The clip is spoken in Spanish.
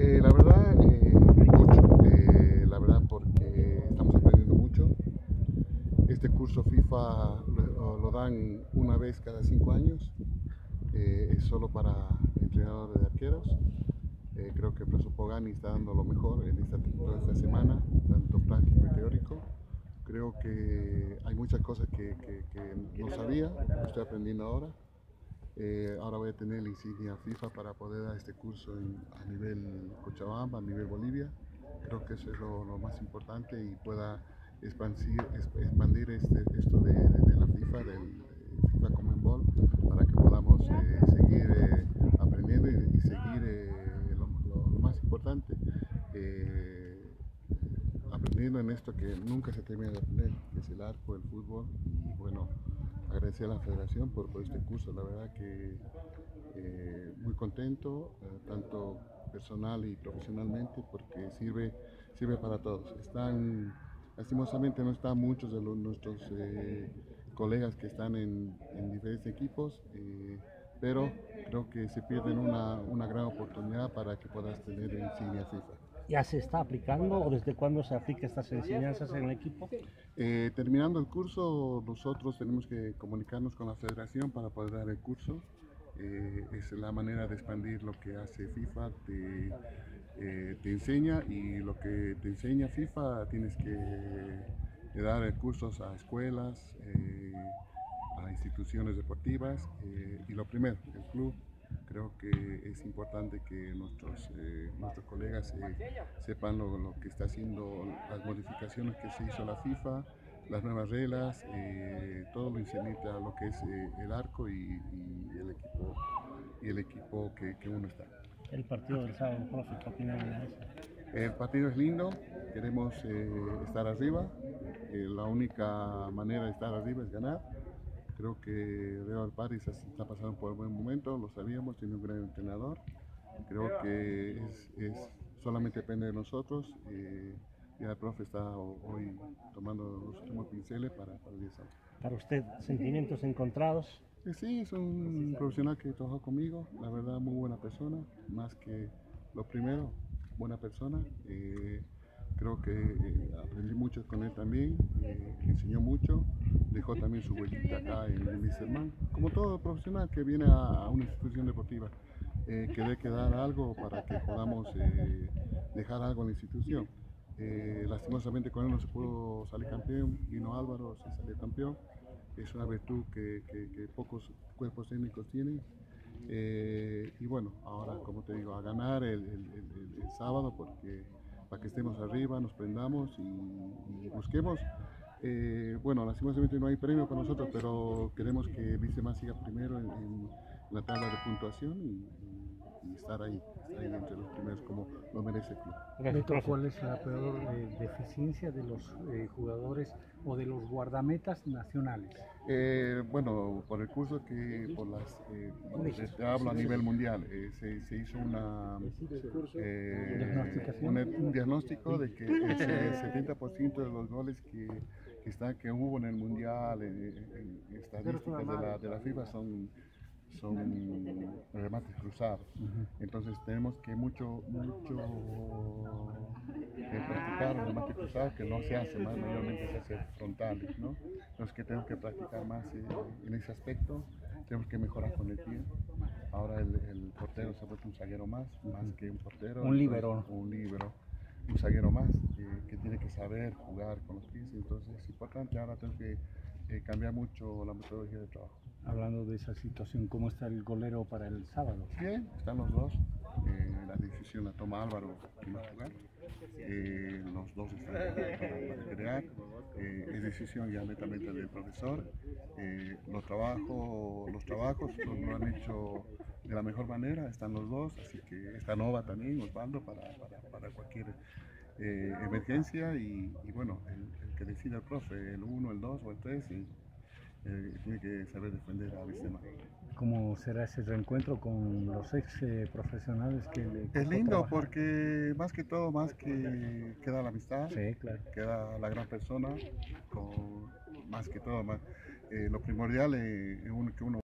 La verdad, mucho. La verdad, porque estamos aprendiendo mucho. Este curso FIFA lo dan una vez cada 5 años. Es solo para entrenadores de arqueros. Creo que Profesor Pogani está dando lo mejor en toda esta semana, tanto práctico y teórico. Creo que hay muchas cosas que no sabía, que estoy aprendiendo ahora. Ahora voy a tener la insignia FIFA para poder dar este curso a nivel Cochabamba, a nivel Bolivia. Creo que eso es lo más importante y pueda expandir esto de la FIFA, del FIFA Conmebol, para que podamos seguir aprendiendo y seguir lo más importante, eh, aprendiendo en esto que nunca se termina de aprender, que es el arco, el fútbol. Y bueno, agradecer a la federación por este curso, la verdad que muy contento, tanto personal y profesionalmente, porque sirve para todos. Lastimosamente no están muchos de nuestros colegas que están en diferentes equipos, pero creo que se pierden una gran oportunidad para que puedas tener insignia FIFA. ¿Ya se está aplicando o desde cuándo se aplica estas enseñanzas en el equipo? Terminando el curso, nosotros tenemos que comunicarnos con la federación para poder dar el curso. Es la manera de expandir lo que hace FIFA, te enseña, y lo que te enseña FIFA tienes que dar cursos a escuelas, a instituciones deportivas, y lo primero, el club. Creo que es importante que nuestros colegas sepan lo que está haciendo, las modificaciones que se hizo a la FIFA, las nuevas reglas, todo lo incidente a lo que es el arco y el equipo que uno está. El partido del sábado, profe, ¿qué opina de eso? El partido es lindo, queremos estar arriba, la única manera de estar arriba es ganar. Creo que Real París está pasando por un buen momento, lo sabíamos, tiene un gran entrenador. Creo que solamente depende de nosotros. Ya el profe está hoy tomando los últimos pinceles para el día sábado. Para usted, sentimientos encontrados. Sí, es un profesional que trabajó conmigo, la verdad muy buena persona, más que lo primero, buena persona. Creo que aprendí mucho con él también, enseñó mucho, dejó también su huellita acá en Wisterman, como todo profesional que viene a una institución deportiva, que debe quedar algo para que podamos dejar algo en la institución. Lastimosamente con él no se pudo salir campeón, vino Álvaro, se salió campeón. Es una virtud que pocos cuerpos técnicos tienen. Y bueno, ahora, como te digo, a ganar el sábado, para que estemos arriba, nos prendamos y busquemos. Bueno, lastimosamente no hay premio para nosotros, pero queremos que Wisterman siga primero en la tabla de puntuación y estar ahí entre los primeros como lo merece el club. Beto, ¿cuál es la peor deficiencia de los jugadores o de los guardametas nacionales? Bueno, por el curso te hablo a nivel mundial, se hizo un diagnóstico de que el 70% de los goles que hubo en el mundial, en estadísticas de la FIFA, son remates cruzados. Entonces tenemos que mucho practicar el remate cruzado, que no se hace más, mayormente se hace frontales, ¿no? Entonces que tenemos que practicar más en ese aspecto, tenemos que mejorar con el pie. Ahora el portero se ha vuelto un zaguero más que un portero. Un líbero. Un zaguero más, que tiene que saber jugar con los pies. Entonces es importante, ahora tengo que cambiar mucho la metodología de trabajo. Hablando de esa situación, ¿cómo está el golero para el sábado? Bien, están los dos. La decisión la toma Álvaro, quién va a jugar. Los dos están para crear. Es decisión ya netamente del profesor. Los trabajos lo han hecho de la mejor manera, están los dos, así que está Nova también, Osvaldo, para cualquier emergencia. Y bueno, el que decida el profe, el 1, el 2 o el 3, tiene que saber defender a Wisterman. ¿Cómo será ese reencuentro con los ex profesionales que le Es lindo trabajar? porque más que todo, más que queda la amistad, Sí, claro. queda la gran persona, más que todo, lo primordial que uno